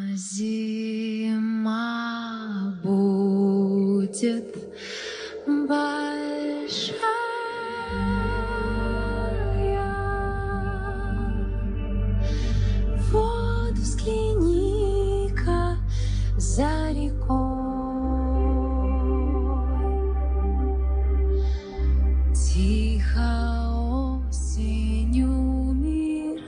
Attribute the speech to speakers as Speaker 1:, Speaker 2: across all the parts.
Speaker 1: Зима будет большая. Вот взгляни-ка за рекой. Тихо осень умирает,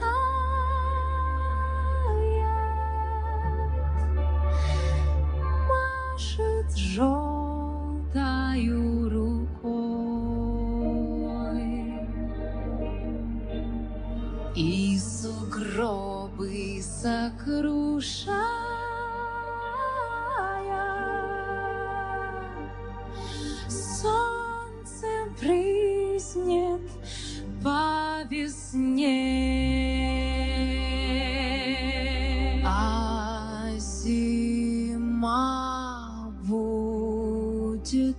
Speaker 1: машет желтою рукой, и сугробы сокрушая, солнце брызнет по весне, а зима будет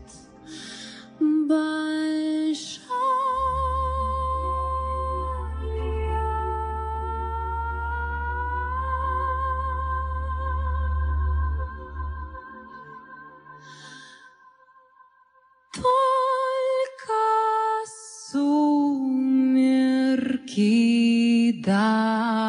Speaker 1: только сумерки да